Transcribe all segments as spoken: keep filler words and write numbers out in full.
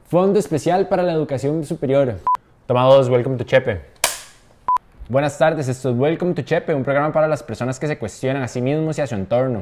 Fondo Especial para la Educación Superior. Toma dos, welcome to Chepe. Buenas tardes, esto es Welcome to Chepe, un programa para las personas que se cuestionan a sí mismos y a su entorno.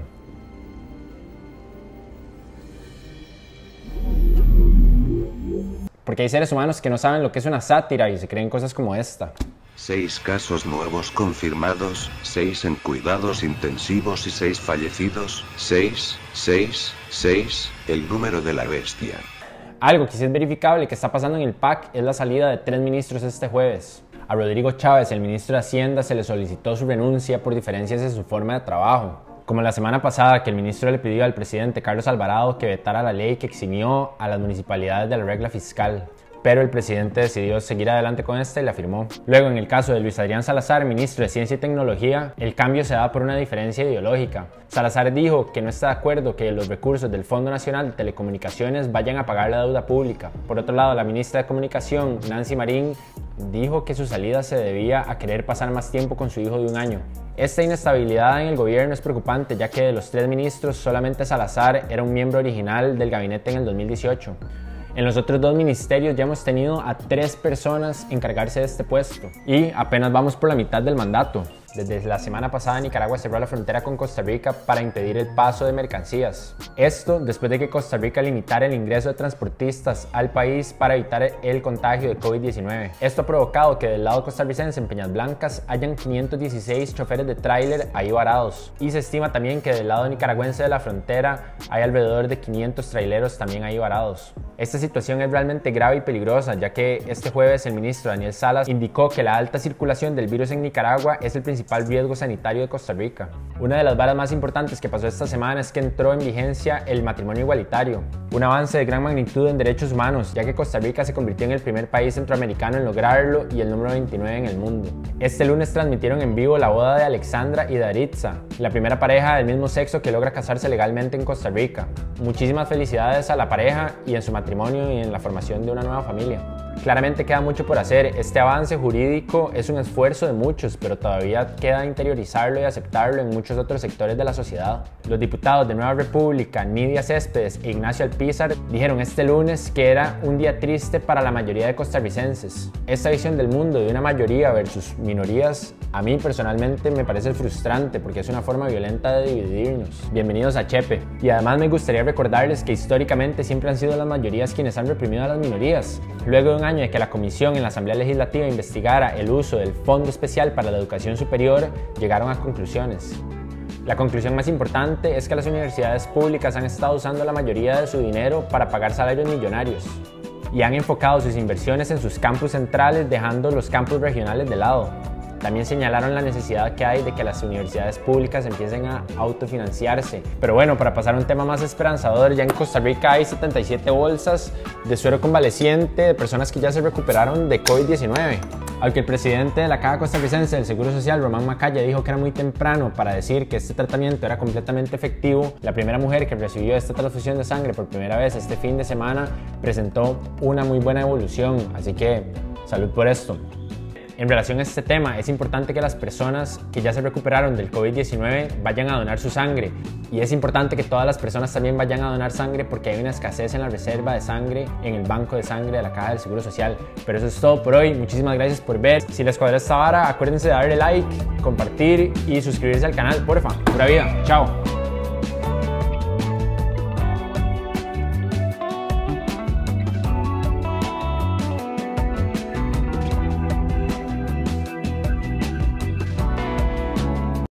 Porque hay seres humanos que no saben lo que es una sátira y se creen cosas como esta. Seis casos nuevos confirmados, seis en cuidados intensivos y seis fallecidos, seis, seis, seis, el número de la bestia. Algo que sí es verificable que está pasando en el P A C es la salida de tres ministros este jueves. A Rodrigo Chávez, el ministro de Hacienda, se le solicitó su renuncia por diferencias en su forma de trabajo. Como la semana pasada que el ministro le pidió al presidente Carlos Alvarado que vetara la ley que eximió a las municipalidades de la regla fiscal. Pero el presidente decidió seguir adelante con esta y la firmó. Luego, en el caso de Luis Adrián Salazar, ministro de Ciencia y Tecnología, el cambio se da por una diferencia ideológica. Salazar dijo que no está de acuerdo que los recursos del Fondo Nacional de Telecomunicaciones vayan a pagar la deuda pública. Por otro lado, la ministra de Comunicación, Nancy Marín, dijo que su salida se debía a querer pasar más tiempo con su hijo de un año. Esta inestabilidad en el gobierno es preocupante, ya que de los tres ministros, solamente Salazar era un miembro original del gabinete en el dos mil dieciocho. En los otros dos ministerios ya hemos tenido a tres personas encargarse de este puesto y apenas vamos por la mitad del mandato. Desde la semana pasada Nicaragua cerró la frontera con Costa Rica para impedir el paso de mercancías. Esto después de que Costa Rica limitara el ingreso de transportistas al país para evitar el contagio de COVID diecinueve. Esto ha provocado que del lado costarricense en Peñas Blancas hayan quinientos dieciséis choferes de tráiler ahí varados. Y se estima también que del lado nicaragüense de la frontera hay alrededor de quinientos traileros también ahí varados. Esta situación es realmente grave y peligrosa, ya que este jueves el ministro Daniel Salas indicó que la alta circulación del virus en Nicaragua es el principal riesgo sanitario de Costa Rica. Una de las varas más importantes que pasó esta semana es que entró en vigencia el matrimonio igualitario, un avance de gran magnitud en derechos humanos, ya que Costa Rica se convirtió en el primer país centroamericano en lograrlo y el número veintinueve en el mundo. Este lunes transmitieron en vivo la boda de Alexandra y Daritza, la primera pareja del mismo sexo que logra casarse legalmente en Costa Rica. Muchísimas felicidades a la pareja y en su matrimonio y en la formación de una nueva familia. Claramente queda mucho por hacer. Este avance jurídico es un esfuerzo de muchos, pero todavía queda interiorizarlo y aceptarlo en muchos otros sectores de la sociedad. Los diputados de Nueva República, Nidia Céspedes e Ignacio Alpizar, dijeron este lunes que era un día triste para la mayoría de costarricenses. Esta visión del mundo de una mayoría versus minorías, a mí personalmente me parece frustrante porque es una forma violenta de dividirnos. Bienvenidos a Chepe. Y además me gustaría recordarles que históricamente siempre han sido las mayorías quienes han reprimido a las minorías. Luego de un año de que la Comisión en la Asamblea Legislativa investigara el uso del Fondo Especial para la Educación Superior, llegaron a conclusiones. La conclusión más importante es que las universidades públicas han estado usando la mayoría de su dinero para pagar salarios millonarios y han enfocado sus inversiones en sus campus centrales, dejando los campus regionales de lado. También señalaron la necesidad que hay de que las universidades públicas empiecen a autofinanciarse. Pero bueno, para pasar a un tema más esperanzador, ya en Costa Rica hay setenta y siete bolsas de suero convaleciente de personas que ya se recuperaron de COVID diecinueve. Aunque el presidente de la Caja Costarricense del Seguro Social, Román Macaya, dijo que era muy temprano para decir que este tratamiento era completamente efectivo, la primera mujer que recibió esta transfusión de sangre por primera vez este fin de semana presentó una muy buena evolución, así que salud por esto. En relación a este tema, es importante que las personas que ya se recuperaron del COVID diecinueve vayan a donar su sangre. Y es importante que todas las personas también vayan a donar sangre porque hay una escasez en la reserva de sangre en el banco de sangre de la Caja del Seguro Social. Pero eso es todo por hoy. Muchísimas gracias por ver. Si les cuadró esta vara, acuérdense de darle like, compartir y suscribirse al canal, porfa. Pura vida. Chao.